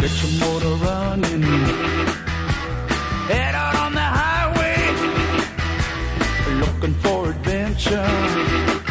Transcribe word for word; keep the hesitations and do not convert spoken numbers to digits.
Get your motor running. Head out on the highway, looking for adventure.